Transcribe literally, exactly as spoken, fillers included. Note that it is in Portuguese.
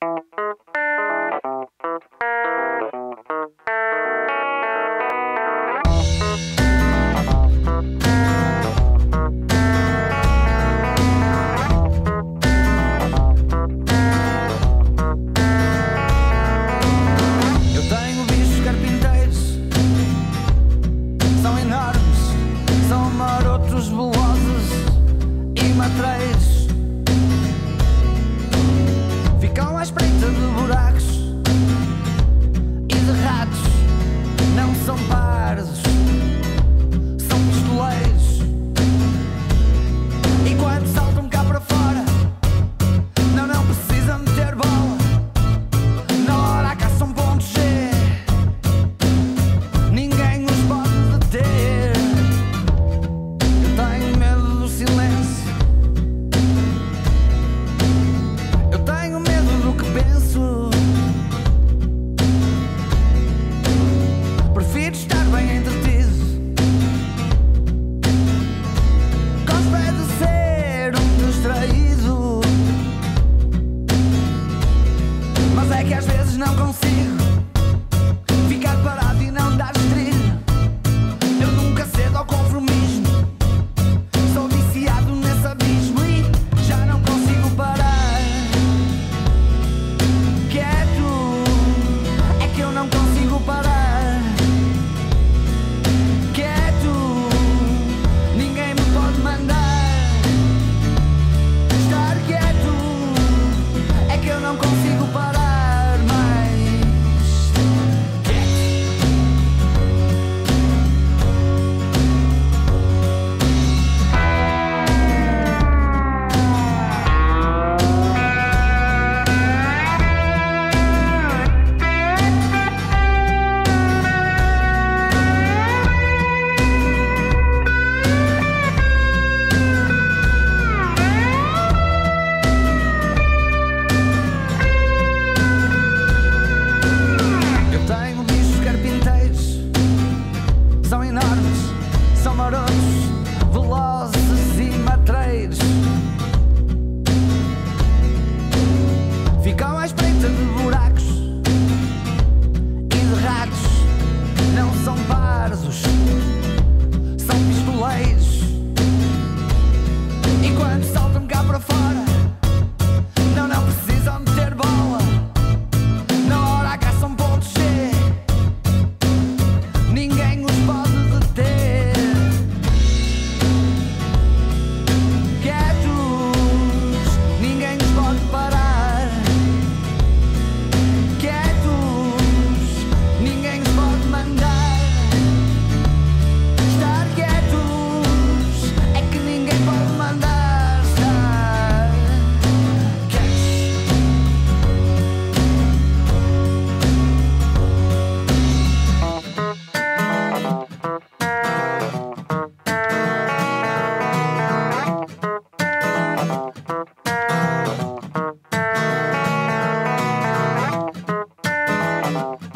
Ficam à espreita de buracos e de ratos. Não são pardos, são pistoleiros. E quando saltam cá para fora, não, não precisam de ter bola. Na hora caçam ponto G, ninguém os pode deter. Eu tenho medo do silêncio, eu tenho medo do que penso. Prefiro estar bem entretido. Gosto é de ser um distraído, mas é que às vezes não consigo ficar parado e não dar trilho. Eu nunca cedo ao conformismo, sou viciado nesse abismo e já não consigo parar. Quieto, é que eu não consigo parar. Quieto, ninguém me pode mandar. Estar quieto, é que eu não consigo parar mais. Quieto. Eu tenho bichos carpinteiros, são enormes, são marotos, velozes e matreiros. Ficam à espreita de buracos e de ratos. Não são pardos, são pistoleiros. E quando saltam cá para fora, não, não precisam de ter bola. Na hora caçam ponto G, ninguém os pode deter. Quietos, ninguém os pode parar. Quietos, ninguém os pode mandar. Estar quietos, é que ninguém pode mandar estar quietos. Thank you.